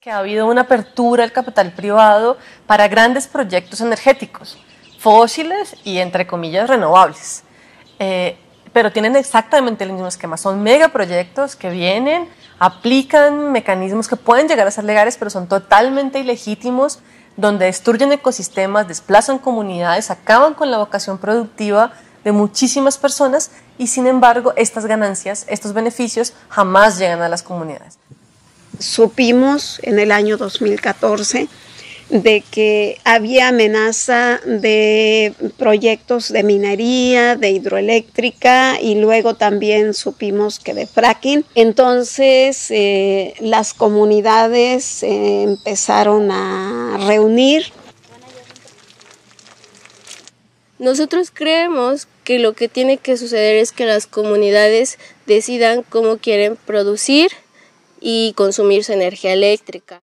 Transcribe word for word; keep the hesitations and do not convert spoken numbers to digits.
Que ha habido una apertura al capital privado para grandes proyectos energéticos, fósiles y entre comillas renovables, eh, pero tienen exactamente el mismo esquema, son megaproyectos que vienen, aplican mecanismos que pueden llegar a ser legales pero son totalmente ilegítimos, donde destruyen ecosistemas, desplazan comunidades, acaban con la vocación productiva de muchísimas personas y sin embargo estas ganancias, estos beneficios jamás llegan a las comunidades. Supimos en el año dos mil catorce de que había amenaza de proyectos de minería, de hidroeléctrica y luego también supimos que de fracking. Entonces eh, las comunidades eh, empezaron a reunir. Nosotros creemos que lo que tiene que suceder es que las comunidades decidan cómo quieren producir y consumir su energía eléctrica.